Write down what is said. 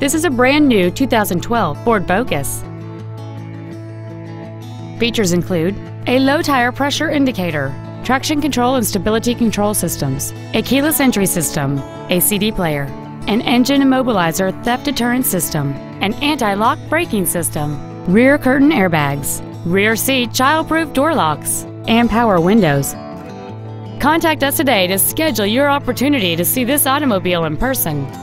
This is a brand new 2012 Ford Focus. Features include a low tire pressure indicator, traction control and stability control systems, a keyless entry system, a CD player, an engine immobilizer theft deterrent system, an anti-lock braking system, rear curtain airbags, rear seat child-proof door locks, and power windows. Contact us today to schedule your opportunity to see this automobile in person.